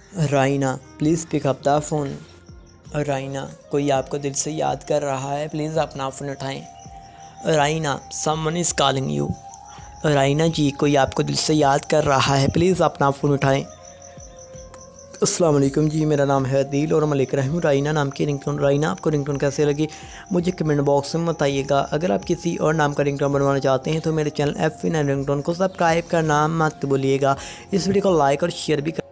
राइना please pick up the phone. Raina कोई आपको दिल से याद कर रहा है, प्लीज़ अपना फ़ोन उठाएं। Raina someone is calling you. Raina ji कोई आपको दिल से याद कर रहा है, प्लीज़ अपना फ़ोन उठाएं। अस्सलाम वालेकुम जी, मेरा नाम है दिल और मैं लेकर आया हूँ राइना नाम की रिंगटोन। राइना आपको रिंगटोन कैसे लगी मुझे कमेंट बॉक्स में बताइएगा। अगर आप किसी और नाम का रिंगटोन बनवाना चाहते हैं तो मेरे चैनल F9 रिंगटोन को सब्सक्राइब करना मत भूलिएगा। इस वीडियो को लाइक और शेयर भी